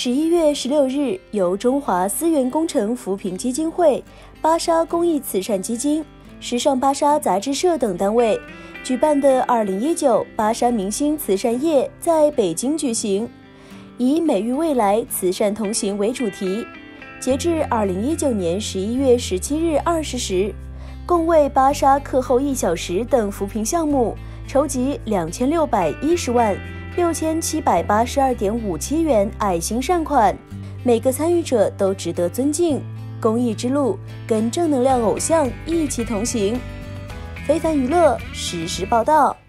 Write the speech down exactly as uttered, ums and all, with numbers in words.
十一月十六日，由中华思源工程扶贫基金会、芭莎公益慈善基金、时尚芭莎杂志社等单位举办的二零一九芭莎明星慈善夜在北京举行，以美育未来，慈善同行为主题。截至二零一九年十一月十七日二十时，共为芭莎课后一小时等扶贫项目筹集两千六百一十万六千七百八十二点五七元爱心善款，每个参与者都值得尊敬。公益之路，跟正能量偶像一起同行。非凡娱乐实时报道。